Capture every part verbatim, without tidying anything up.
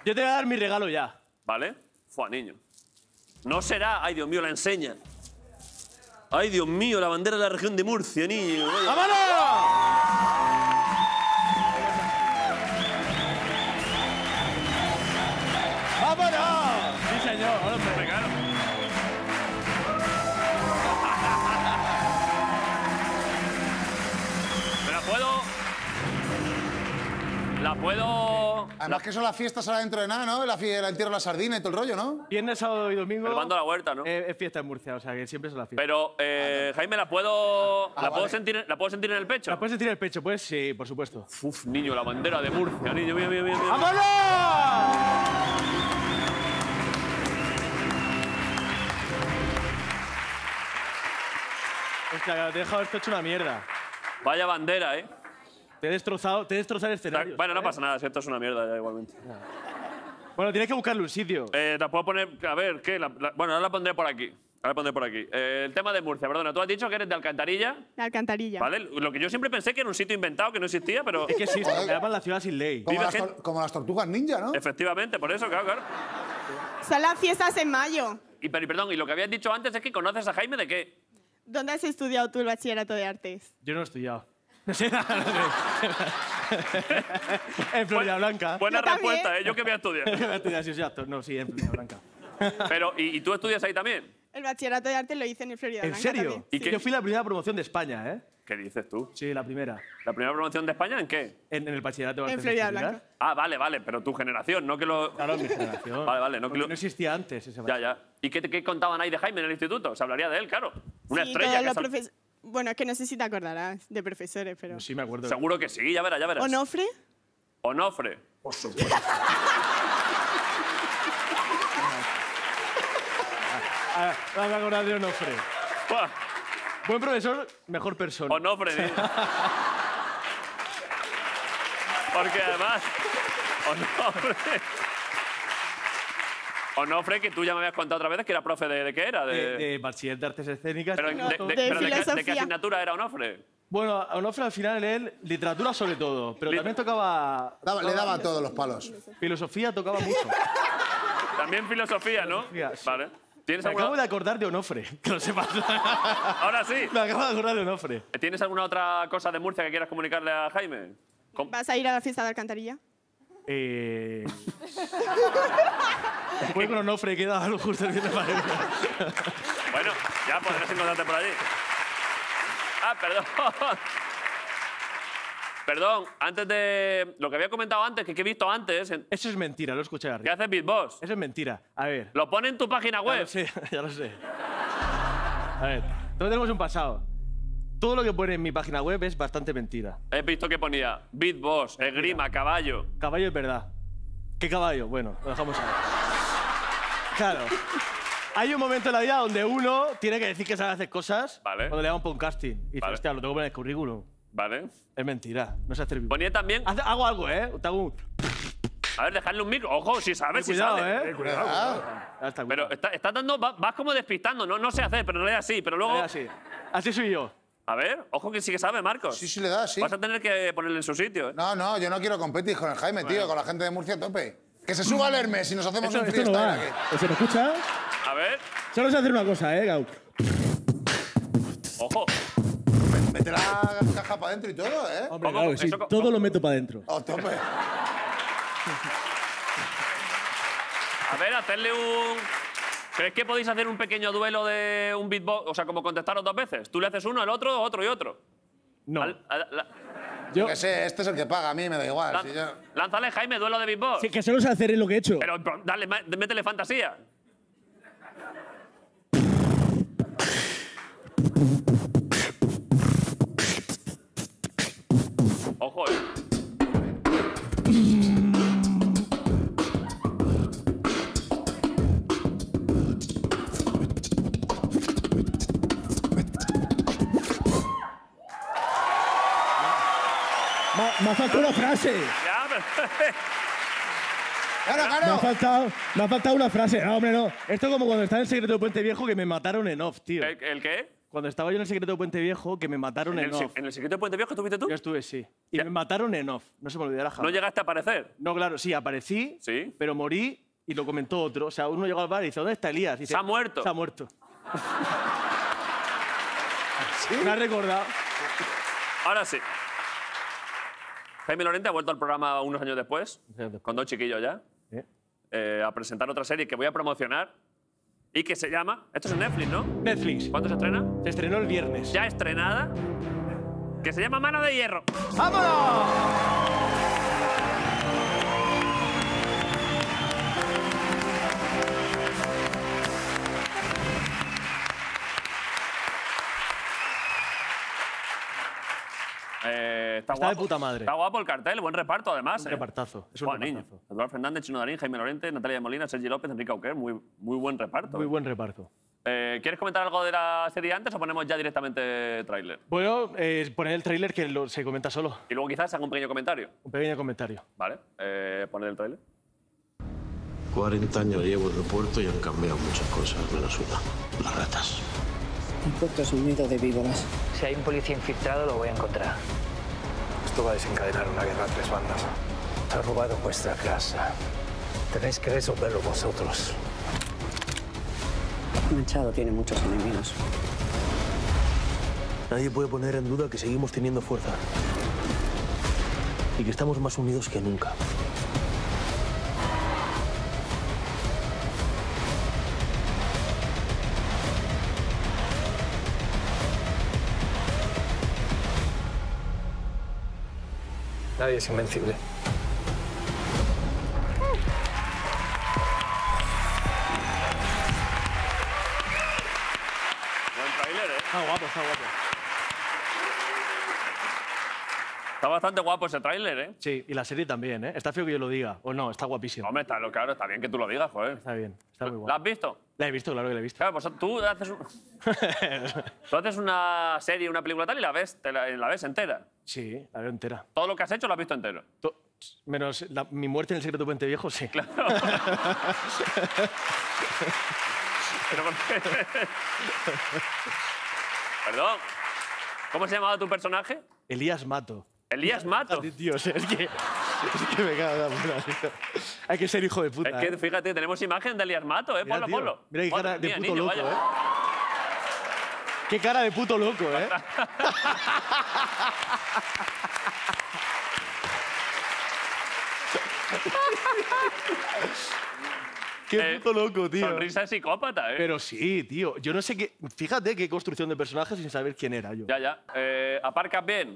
Yo te voy a dar mi regalo ya. ¿Vale? Fua, niño. No será... Ay, Dios mío, la enseña. Ay, Dios mío, la bandera de la región de Murcia, niño. ¡Vámonos! ¡Vámonos! Sí, señor. Hombre, claro. ¿Me la puedo...? ¿La puedo...? Además la... que son las fiestas ahora dentro de nada, ¿no? La, fie- el entierro de la sardina y todo el rollo, ¿no? Viernes, sábado y domingo. El bando a la huerta, ¿no? Eh, es fiesta en Murcia, o sea que siempre son las fiestas. Pero, eh, Jaime, ¿la puedo, Ah, ¿la, vale. puedo sentir, ¿la puedo sentir en el pecho? ¿La puedes sentir en el pecho? Pues sí, por supuesto. Uf, niño, la bandera de Murcia, niño, mira, mira, mira. mira. ¡Vámonos! Hostia, te he dejado esto hecho una mierda. Vaya bandera, ¿eh? Te he destrozado, te he destrozado el escenario. Bueno, no ¿sabes? pasa nada, si esto es una mierda ya igualmente. Bueno, tienes que buscarle un sitio. Eh, la puedo poner, a ver, ¿qué? La- la- bueno, ahora la pondré por aquí. Ahora la pondré por aquí. Eh, el tema de Murcia, perdona, tú has dicho que eres de Alcantarilla, La alcantarilla. ¿vale? Lo que yo siempre pensé que era un sitio inventado, que no existía, pero Es que sí, se Joder. llaman la ciudad sin ley. Como Vive las, gente- tor- como las tortugas ninja, ¿no? efectivamente, por eso, claro, claro. Son las fiestas en mayo. Y, pero, y perdón, y lo que habías dicho antes es que conoces a Jaime de qué. ¿Dónde has estudiado tú el bachillerato de artes? Yo no he estudiado. No sé nada. En Florida Blanca. Buena Yo también. respuesta, ¿eh? Yo que voy a estudiar. Voy a estudiar, sí, soy actor. No, sí, en Florida Blanca. Pero, ¿y, y tú estudias ahí también? El bachillerato de artes lo hice en el Florida ¿En Blanca serio? también. ¿Y Sí, qué? Yo fui la primera promoción de España, ¿eh? ¿Qué dices tú? Sí, la primera. ¿La primera promoción de España en qué? En, en el bachillerato de En artes Florida escénicas. Blanca. Ah, vale, vale, pero tu generación, no que lo... Claro, mi generación. Vale, vale, no que Porque lo- no existía antes ese Ya, bachillerato. ya. ¿Y qué, qué contaban ahí de Jaime en el instituto? Se hablaría de él, claro. Una Sí, estrella. todos que los sal- profes- Bueno, es que no sé si te acordarás de profesores, pero... Sí, me acuerdo. Seguro que sí, ya verás, ya verás. ¿Onofre? Onofre. Ah, me voy a acordar de Onofre. Buah, Buen profesor, mejor persona. Onofre, tío. Porque además... Onofre... Onofre, que tú ya me habías contado otra vez que era profe de, de qué era. De, De, de bachiller de artes escénicas. pero, No, de, de de- pero de qué- de qué filosofía. asignatura era Onofre? Bueno, a Onofre al final él, literatura sobre todo, pero Lit- también tocaba... Daba- le daba todos los palos. Filosofía tocaba mucho. También filosofía, ¿no? Filosofía, sí. Vale. ¿Tienes Me alguna... acabo de acordar de Onofre, que lo sepas. Ahora sí. Me acabo de acordar de Onofre. ¿Tienes alguna otra cosa de Murcia que quieras comunicarle a Jaime? Com- ¿Vas a ir a la fiesta de alcantarilla? Eh... Voy con Onofre, queda algo justo el viernes para él. Bueno, ya podrás encontrarte por allí. Ah, perdón. Perdón, antes de... Lo que había comentado antes, que, que he visto antes... en- Eso es mentira, lo escuché ¿Qué arriba. haces beatbox? Eso es mentira. A ver. Lo pone en tu página Ya web. lo sé, ya lo sé. A ver, todos tenemos un pasado. Todo lo que pone en mi página web es bastante mentira. He visto que ponía beatbox, esgrima, caballo. Caballo es verdad. ¿Qué caballo? Bueno, lo dejamos ahí. Claro. Hay un momento en la vida donde uno tiene que decir que sabe hacer cosas Vale. cuando le llaman por un casting. Y dice, Vale. hostia, lo tengo que poner en el currículum. ¿Vale? Es mentira, no sé hacer beatbox. Ponía también... Haz- Hago algo, ¿eh? Te hago un... A ver, dejadle un micro. Ojo, si sabes, si Cuidado, sabes. ¿eh? Ah, Ya está, Pero cuidado. está- estás dando... va- Vas como despistando. No, no sé hacer, pero no es así. Pero luego... Eh, Así. Así soy yo. A ver, ojo que sí que sabe, Marcos. sí, sí le da, sí. Vas a tener que ponerle en su sitio. ¿eh? No, no, yo no quiero competir con el Jaime, tío, con la gente de Murcia a tope. Que se suba al Hermes y nos hacemos Esto, un esto no freestyle va. aquí. ¿Se me escucha? A ver, Solo sé hacer una cosa, ¿eh, Gau? ojo. Mete la caja para adentro y todo, ¿eh? Hombre, ¿Cómo? Gau, sí, Eso co- todo ¿cómo? lo meto para adentro. A tope. A ver, hacerle un... ¿Crees que podéis hacer un pequeño duelo de un beatbox? O sea, como contestaros dos veces. Tú le haces uno, el otro, otro y otro. No. Al- al- la- Yo, Que sé, este es el que paga, a mí me da igual. lan- si yo- Lánzale, Jaime, duelo de beatbox. sí, que solo sé hacer lo que he hecho. Pero dale, ma- métele fantasía. Ojo, eh. Me, me ha faltado una frase. Ya, pero... ¡Claro, Me ha claro! faltado, me ha faltado una frase. No, hombre, no. Esto es como cuando está en el secreto de Puente Viejo que me mataron en off, tío. ¿El, el qué? Cuando estaba yo en el secreto de Puente Viejo, que me mataron ¿En en, el, se- off. ¿En el secreto de Puente Viejo estuviste tú? Yo estuve, sí. Y Ya. me mataron en off. No se me olvidará jamás. ¿No llegaste a aparecer? No, claro, sí, aparecí, Sí. pero morí y lo comentó otro. O sea, uno llegó al bar y dice, ¿dónde está Elías? Y dice, Se ha muerto. Se ha muerto. Me ha recordado. Ahora sí. Jaime Lorente ha vuelto al programa unos años después, Después. con dos chiquillos ya, ¿Eh? eh, a presentar otra serie que voy a promocionar y que se llama... Esto es en Netflix, ¿no? Netflix. ¿Cuándo se estrena? Se estrenó el viernes. Ya estrenada, que se llama Mano de Hierro. ¡Vámonos! Eh, está, Está de guapo. puta madre. Está guapo el cartel, buen reparto además. Un ¿eh? repartazo. Es un Buah, niño. repartazo. Eduardo Fernández, Chino Darín, Jaime Lorente, Natalia de Molina, Sergi López, Enrique Auquer. Muy, muy buen reparto. Muy ¿eh? buen reparto. Eh, ¿Quieres comentar algo de la serie antes o ponemos ya directamente tráiler? Bueno, eh, poner el tráiler que lo- se comenta solo. Y luego quizás haga un pequeño comentario. Un pequeño comentario. Vale, eh, poner el tráiler. cuarenta años llevo en el puerto y han cambiado muchas cosas, menos una, las ratas. El puerto es un nido de víboras. Si hay un policía infiltrado, lo voy a encontrar. Esto va a desencadenar una guerra a tres bandas. Ha robado vuestra casa. Tenéis que resolverlo vosotros. Machado tiene muchos enemigos. Nadie puede poner en duda que seguimos teniendo fuerza. Y que estamos más unidos que nunca. Nadie es invencible. Buen tráiler, ¿eh? Está guapo, está guapo. Está bastante guapo ese tráiler, ¿eh? Sí, y la serie también, ¿eh? Está feo que yo lo diga. O no, está guapísimo. Hombre, está, lo- claro, está bien que tú lo digas, joder. Está bien, está muy ¿La guapo. has visto? La he visto, claro que la he visto. Claro, pues tú haces, un- tú haces una serie, una película tal y la ves, te la, la ves entera. Sí, la veo entera. Todo lo que has hecho lo has visto entero. To- Menos la- mi muerte en el secreto de Puente Viejo, sí. Pero ¿por qué? Perdón. ¿Cómo se llamaba tu personaje? Elías Mato. Elías Mato. Tío, es que, es que me cago en la puta, tío. Hay que ser hijo de puta. Es que, ¿eh? fíjate, tenemos imagen de Elías Mato, ¿eh? Mira, Ponlo, tío, ponlo. Mira qué Ponlo. cara de Mira, puto niño, loco, vaya. ¿eh? Qué cara de puto loco, ¿eh? Qué Eh, puto loco, tío. Sonrisa de psicópata, ¿eh? Pero sí, tío. Yo no sé qué. Fíjate qué construcción de personaje sin saber quién era yo. Ya, ya. Eh, ¿Aparcas bien?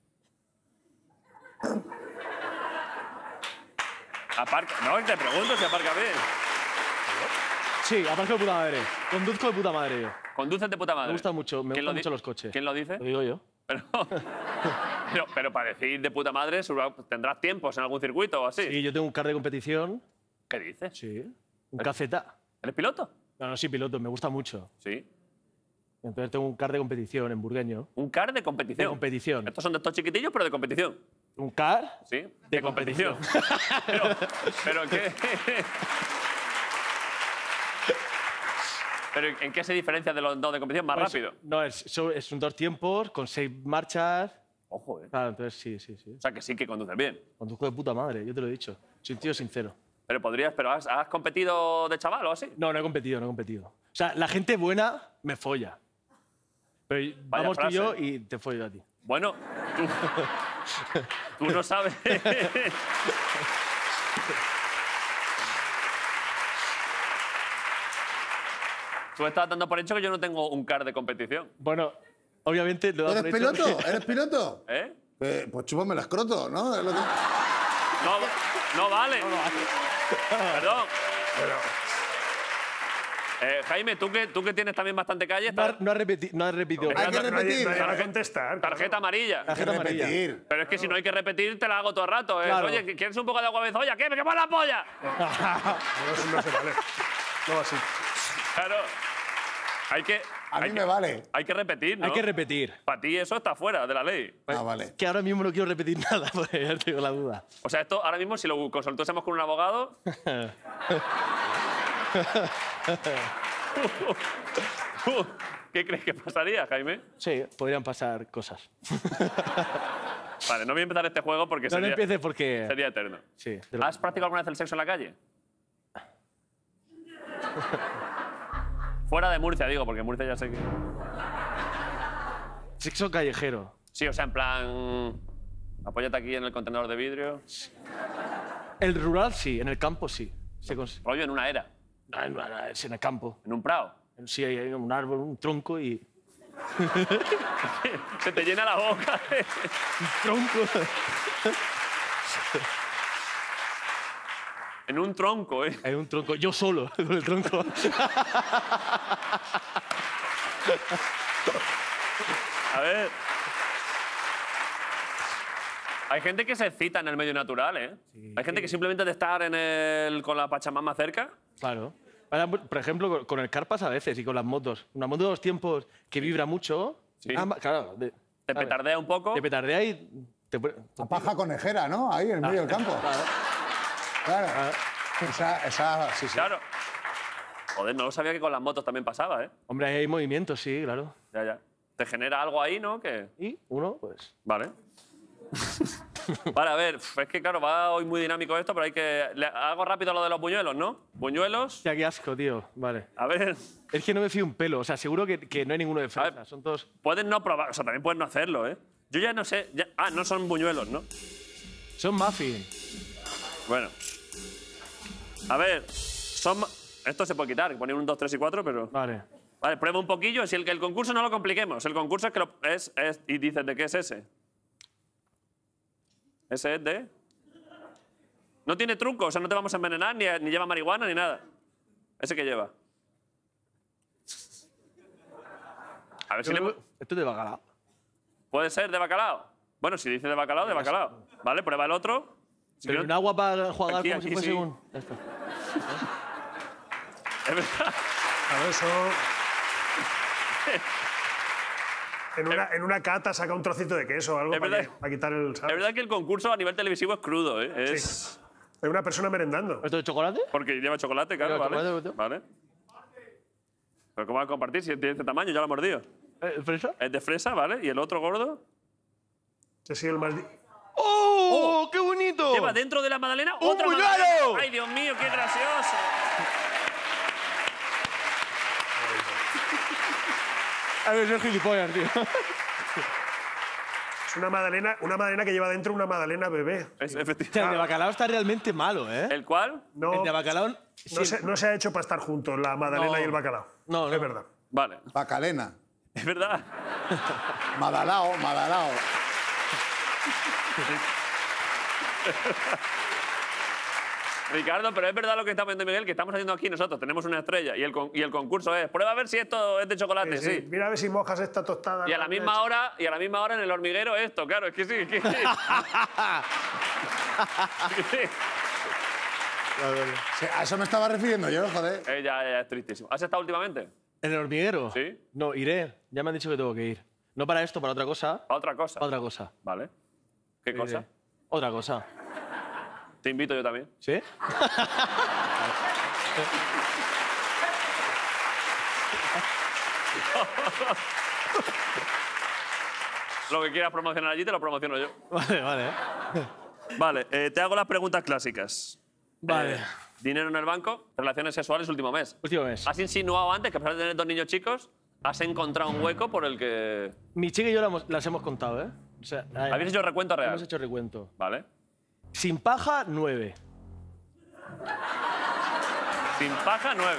Aparca... No, te pregunto si aparcas bien. Sí, aparco de puta madre. Conduzco de puta madre yo. Conduces de puta madre. Me gusta mucho, me ¿Quién gustan lo di- mucho los coches. ¿Quién lo dice? Lo digo yo. Pero, pero, pero para decir de puta madre, seguro- tendrás tiempos en algún circuito o así. Sí, yo tengo un car de competición. ¿Qué dices? Sí. Un K Z. ¿Eres piloto? No, no, sí, piloto. Me gusta mucho. Sí. Entonces tengo un car de competición en Burgueño. Un car de competición. De competición. Estos son de estos chiquitillos, pero de competición. Un car ¿Sí? de competición. pero, pero ¿qué? ¿Pero en qué se diferencia de los dos de competición? Más Pues, rápido. No, es, so- es un dos tiempos con seis marchas. Ojo, ¿eh? Claro, entonces sí, sí, sí. O sea, que sí que conduces bien. Conduzco de puta madre, yo te lo he dicho. Soy un tío sincero. Pero podrías, pero ¿has, has competido de chaval o así? No, no he competido, no he competido. O sea, la gente buena me folla. Pero vamos tú y yo frase. y te follo a ti. Bueno, tú, tú no sabes. Tú estás dando por hecho que yo no tengo un car de competición. Bueno, obviamente lo he dado ¿Eres por hecho. piloto? ¿Eres piloto? ¿Eh? Eh, pues chúpame el escroto, ¿no? Es lo que- No, no vale. Perdón. Eh, Jaime, ¿tú que, tú que tienes también bastante calle, No ha, estás- no ha repeti- no ha repetido. Hay que repetir. Para contestar. tarjeta amarilla. Hay que Tarjeta amarilla. repetir. Pero es que si no hay que repetir, te la hago todo el rato. ¿eh? Claro. Oye, ¿quieres un poco de agua bezoya? ¿Qué? ¡Me quemo la polla! No, no se vale. No así. Claro. Hay que, A hay mí que, me vale. hay que repetir, ¿no? Hay que repetir. Para ti eso está fuera de la ley. Ah, vale. Que ahora mismo no quiero repetir nada, porque ya tengo la duda. O sea, esto ahora mismo, si lo consultásemos con un abogado. ¿Qué crees que pasaría, Jaime? Sí, podrían pasar cosas. Vale, no voy a empezar este juego porque No sería, lo empieces porque... sería eterno. Sí. de lo- ¿Has practicado alguna vez el sexo en la calle? Fuera de Murcia, digo, porque en Murcia ya sé que... Sexo callejero. Sí, o sea, en plan... Apóyate aquí en el contenedor de vidrio. El rural sí, en el campo sí. Se cons- Rollo en una era. No, no, no, es en el campo. En un prado. Sí, hay hay un árbol, un tronco y... Se te llena la boca. Un tronco. En un tronco, ¿eh? Hay un tronco. Yo solo, con el tronco. A ver. Hay gente que se excita en el medio natural, ¿eh? Hay gente que simplemente de estar en el, con la Pachamama cerca. Claro. Ahora, por ejemplo, con- con el carpas a veces y con las motos. Una moto de los tiempos que vibra mucho. Sí. ah, ma- claro. de- Te ¿sabes? petardea un poco. Te petardea y... Te, pu- La paja conejera, ¿no? Ahí, en medio del campo. Claro. Esa, esa, sí, sí. Claro. Joder, no lo sabía que con las motos también pasaba, ¿eh? Hombre, ahí hay movimientos, sí, claro. Ya, ya. Te genera algo ahí, ¿no? Que... Y uno, pues... Vale. Vale, a ver, es que claro, va hoy muy dinámico esto, pero hay que... le- hago rápido lo de los buñuelos, ¿no? Buñuelos. Ya, qué asco, tío. Vale. A ver, Es que no me fío un pelo. O sea, seguro que, que no hay ninguno de A fresa. ver. Son todos... puedes no probar, o sea, también puedes no hacerlo, ¿eh? Yo ya no sé... ya- Ah, no son buñuelos, ¿no? Son muffin. Bueno. A ver, son... ma- Esto se puede quitar, poner un dos, tres y cuatro, pero... Vale. Vale, prueba un poquillo. Si el, el concurso no lo compliquemos. El concurso es que lo, es, es... Y dices, ¿de qué es ese? Ese es de... No tiene truco, o sea, no te vamos a envenenar, ni, ni lleva marihuana, ni nada. Ese que lleva. A ver si le... Esto es de bacalao. ¿Puede ser de bacalao? Bueno, si dice de bacalao, de bacalao. Vale, prueba el otro. Si Pero no- un agua para jugar Aquí, como aquí si fuese sí. un... Ya está. Es verdad. A ver, eso... En una, en una cata saca un trocito de queso o algo Es para, verdad. que- para quitar el... Es ¿sabes? verdad que el concurso a nivel televisivo es crudo, ¿eh? Es... Es una persona merendando. ¿Esto de chocolate? Porque lleva chocolate, claro, Lleva ¿vale? chocolate, Vale. Pero ¿cómo va a compartir si tiene este tamaño? Ya lo ha mordido. ¿Eh, ¿Fresa? Es de fresa, ¿vale? Y el otro gordo Ese sí el más... di- ¡Oh! ¡Qué bonito! lleva dentro de la magdalena ¡Un otra buñuelo! magdalena. ¡Ay, Dios mío, qué gracioso! A ver, soy gilipollas, tío. Es una magdalena, una magdalena que lleva dentro una magdalena bebé. Es O sea, el de efectivamente. bacalao está realmente malo, ¿eh? ¿El cual? No, El de bacalao... no, sí. se, no se ha hecho para estar juntos la magdalena No. y el bacalao. No, no. Es verdad. Vale. Bacalena. Es verdad. Madalao, Madalao. Ricardo, pero es verdad lo que está poniendo Miguel, que estamos haciendo aquí nosotros. Tenemos una estrella y el, con- y el concurso es prueba a ver si esto es de chocolate, Sí, sí. sí. Mira a ver si mojas esta tostada. Y a la misma hora, y a la misma hora en el hormiguero esto, claro, es que sí, es que sí. Es que sí. Sí, a eso me estaba refiriendo yo, joder. Eh, ya, ya, es tristísimo. ¿Has estado últimamente? ¿En el hormiguero? Sí. No, iré. Ya me han dicho que tengo que ir. No para esto, para otra cosa. A otra cosa. Para otra cosa. Vale. ¿Qué Iré. cosa? Otra cosa. Te invito yo también. ¿Sí? Lo que quieras promocionar allí te lo promociono yo. Vale, vale. Vale, eh, te hago las preguntas clásicas. Vale. Eh, dinero en el banco, relaciones sexuales último mes. Último mes. Has insinuado antes que a pesar de tener dos niños chicos, has encontrado un hueco por el que... Mi chica y yo la hemos- las hemos contado, ¿eh? O sea, ahí- ¿Habéis hecho recuento real? Hemos hecho recuento. Vale. Sin paja, nueve. Sin paja, nueve.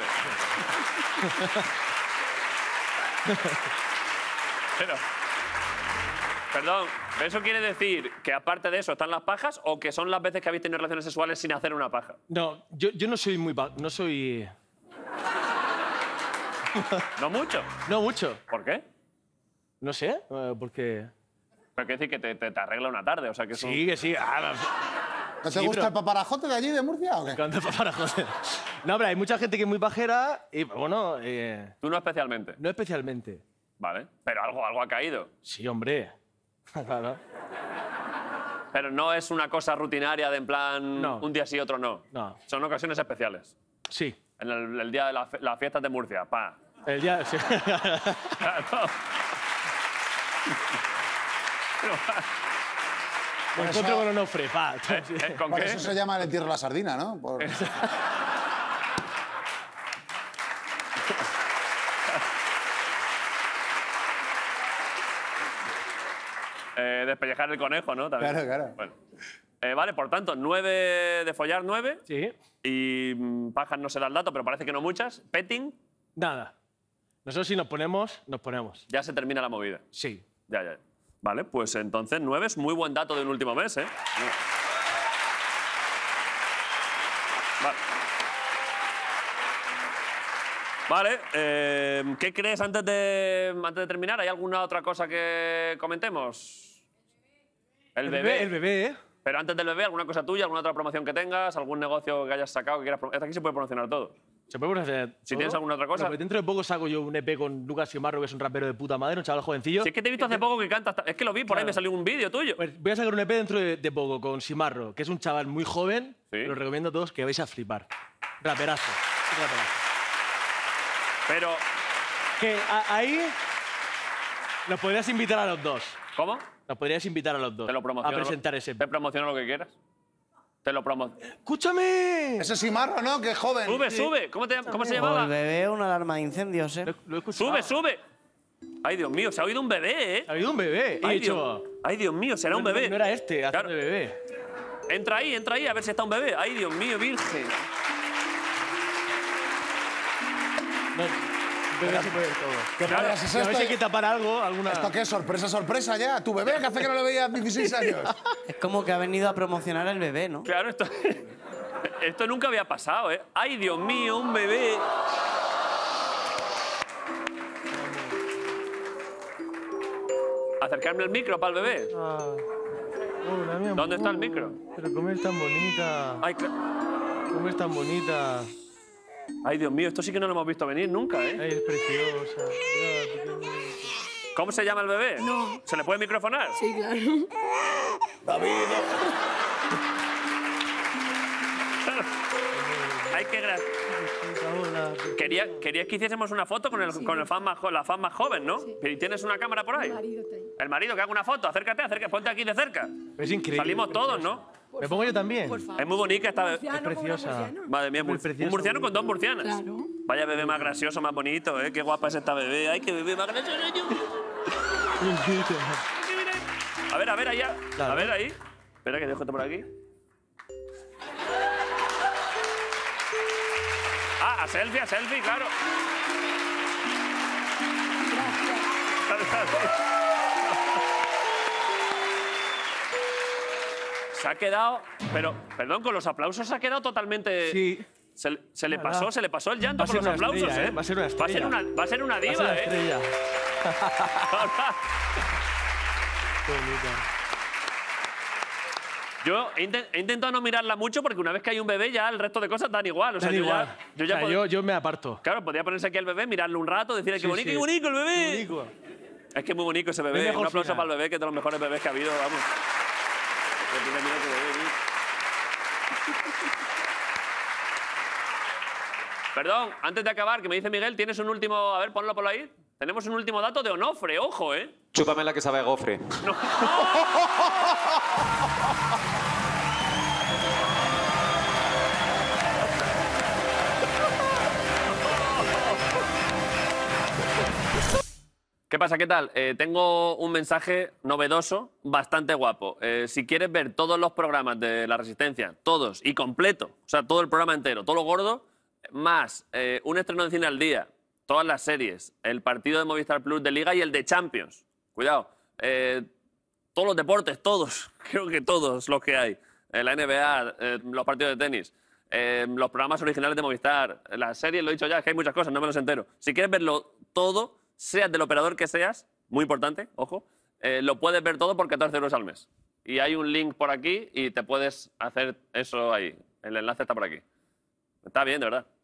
Pero... Perdón, ¿eso quiere decir que aparte de eso están las pajas o que son las veces que habéis tenido relaciones sexuales sin hacer una paja? No, yo, yo no soy muy... pa- No soy... No mucho. No mucho. ¿Por qué? No sé, eh, porque... Pero quiere decir que te, te, te arregla una tarde, o sea que es un- Sí, que sí. Ah, ¿No te Sí, gusta pero- el paparajote de allí, de Murcia, o qué? Cuando para joder. No, pero hay mucha gente que es muy pajera y, bueno, eh, Tú no especialmente. no especialmente. Vale. Pero algo, algo ha caído. Sí, hombre. Claro. Pero no es una cosa rutinaria de en plan No. un día sí, otro no. No. Son ocasiones especiales. Sí. En el, el día de la fe- las fiestas de Murcia, pa. El día... Sí. Me Por encuentro eso- con Onofre, pa. ¿Con Por qué? eso se llama el entierro de la sardina, ¿no? Por- Eh, despellejar el conejo, ¿no? También. Claro, claro. Bueno. Eh, vale, por tanto, nueve de follar, nueve. Sí. Y mm, pajas no se da el dato, pero parece que no muchas. Petting, Nada. Nosotros si nos ponemos, nos ponemos. ya se termina la movida. Sí. Ya, ya. Vale, pues entonces nueve es muy buen dato de un último mes, ¿eh? Vale. Vale, eh, ¿qué crees antes de, antes de terminar? ¿Hay alguna otra cosa que comentemos? El, bebé. El bebé, ¿eh? Pero antes del bebé, ¿alguna cosa tuya, alguna otra promoción que tengas, algún negocio que hayas sacado que quieras promocionar? Aquí se puede promocionar todo. ¿Se puede hacer Si todo? tienes alguna otra cosa. Bueno, pues dentro de poco saco yo un E P con Lucas Simarro, que es un rapero de puta madre, un chaval jovencillo. Si es que te he visto hace poco que cantas. Es que lo vi, por ahí Claro. me salió un vídeo tuyo. Pues voy a sacar un E P dentro de, de poco con Simarro, que es un chaval muy joven. Sí. Lo recomiendo a todos que vais a flipar. Raperazo. Un raperazo. Pero, Que a- ahí nos podrías invitar a los dos. ¿cómo? Nos podrías invitar a los dos Te lo a promociono. presentar ese E P. Te promociono lo que quieras. Te lo promociono. ¡Escúchame! Ese Simarro, ¿no? Que es joven. Sube, sube. ¿Cómo, te, ¿Cómo se O el llamaba? bebé, una alarma de incendios, ¿eh? Lo, lo he escuchado. Sube, sube. Ay, Dios mío, se ha oído un bebé, ¿eh? Ha habido un bebé. Y he Ay, dicho, Dios, ay, Dios mío, será un no- bebé. No era este, haciendo Claro. de bebé. Entra ahí, entra ahí, a ver si está un bebé. Ay, Dios mío, virgen. No, un bebé se puede ver todo. ¿Qué Claro. pollas es Y a ver esto? si hay que tapar algo, alguna... ¿Esto qué es? ¿Sorpresa, sorpresa ya? ¿Tu bebé que hace que no lo veías dieciséis años? Es como que ha venido a promocionar el bebé, ¿no? Claro, esto, esto nunca había pasado, ¿eh? Ay, Dios mío, un bebé. Acercarme al micro para el bebé. Ah. Hola, mi amor. ¿Dónde está el micro? Pero cómo es tan bonita. Ay, cla- Cómo es tan bonita. ay, Dios mío, esto sí que no lo hemos visto venir nunca, ¿eh? Ay, es preciosa. ¿Cómo se llama el bebé? No. ¿Se le puede microfonar? Sí, claro. Ay, qué gra... Hola. Quería, querías que hiciésemos una foto con, el, con el fan más, jo- la fan más joven, ¿no? ¿Y tienes una cámara por ahí? Mi marido está ahí. El marido, que haga una foto. Acércate, acércate, ponte aquí de cerca. Es increíble. Salimos es todos, preciosa. ¿no? ¿Me pongo yo también? Por favor. Es muy bonita esta bebé. Murciano con una preciosa. murciana. Madre mía, Muy mur- precioso. un murciano con dos murcianas. Claro. Vaya bebé más gracioso, más bonito, ¿eh? Qué guapa es esta bebé. Ay, qué bebé más gracioso. A ver, a ver, allá. Claro. A ver, ahí. Espera que dejo esto por aquí. Ah, a selfie, a selfie, claro. Se ha quedado, pero, perdón, con los aplausos se ha quedado totalmente... Sí. Se, le- se le Nada. pasó, se le pasó el llanto Va a con ser los una aplausos, estrella, ¿eh? ¿eh? Va a ser una Va a ser estrella. una, va a ser una Va a ser diva, una ¿eh? estrella. Qué bonita. Yo he, inten- he intentado no mirarla mucho porque una vez que hay un bebé ya el resto de cosas dan igual. O sea, Dan yo igual. ya, yo ya O sea, pod- yo, yo me aparto. Claro, podría ponerse aquí al bebé, mirarle un rato, decirle Sí, qué bonito, sí. qué bonito el bebé. Qué bonito. Es que es muy bonito ese Es bebé. mejor Un aplauso final. para el bebé, que es de los mejores bebés que ha habido, vamos. Mira, mira qué bebé, mira. Perdón, antes de acabar, que me dice Miguel, tienes un último... A ver, ponlo por ahí. Tenemos un último dato de Onofre, ojo, ¿eh? Chúpame la que sabe a gofre. ¿Qué pasa? ¿Qué tal? Eh, tengo un mensaje novedoso, bastante guapo. Eh, si quieres ver todos los programas de La Resistencia, todos y completo, o sea, todo el programa entero, todo lo gordo, más eh, un estreno de cine al día, todas las series, el partido de Movistar Plus de Liga y el de Champions. Cuidado. Eh, todos los deportes, todos, creo que todos los que hay. Eh, la N B A, eh, los partidos de tenis, eh, los programas originales de Movistar, las series, lo he dicho ya, es que hay muchas cosas, no me los entero. Si quieres verlo todo, seas del operador que seas, muy importante, ojo, eh, lo puedes ver todo por catorce euros al mes. Y hay un link por aquí y te puedes hacer eso ahí. El enlace está por aquí. Está bien, de verdad.